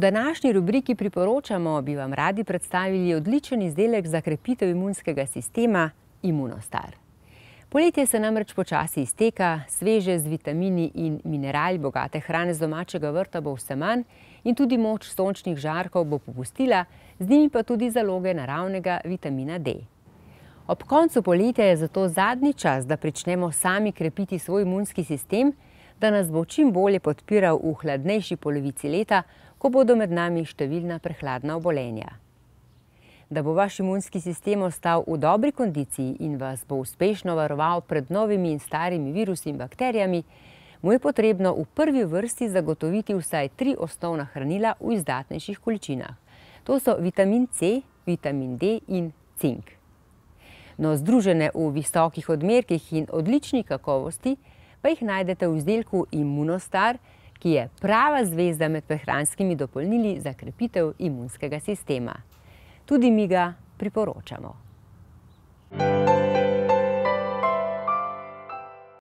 današnji rubriki Priporočamo bi vam radi predstavili odličen izdelek za krepitev imunskega sistema Imunostar. Poletje se namreč počasi izteka, sveže z vitamini in minerali bogate hrane z domačega vrta bo vse manj in tudi moč sončnih žarkov bo popustila, z njimi pa tudi zaloge naravnega vitamina D. Ob koncu poletja je zato zadnji čas, da pričnemo sami krepiti svoj imunski sistem, da nas bo čim bolje podpiral v hladnejši polovici leta, ko bodo med nami številna prehladna obolenja. Da bo vaš imunski sistem ostal v dobri kondiciji in vas bo uspešno varoval pred novimi in starimi virusi in bakterijami, mu je potrebno v prvi vrsti zagotoviti vsaj 3 osnovna hranila v izdatnejših količinah. To so vitamin C, vitamin D in cink. No, združene v visokih odmerkih in odlični kakovosti, pa jih najdete v izdelku Imunostar, ki je prava zvezda med prehranskimi dopolnili za krepitev imunskega sistema. Tudi mi ga priporočamo.